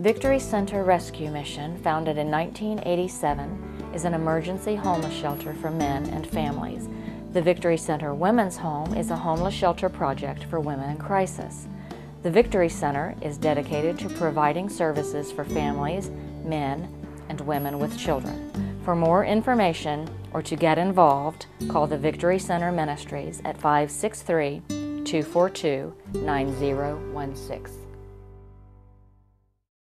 Victory Center Rescue Mission, founded in 1987, is an emergency homeless shelter for men and families. The Victory Center Women's Home is a homeless shelter project for women in crisis. The Victory Center is dedicated to providing services for families, men, and women with children. For more information or to get involved, call the Victory Center Ministries at 563-242-9016.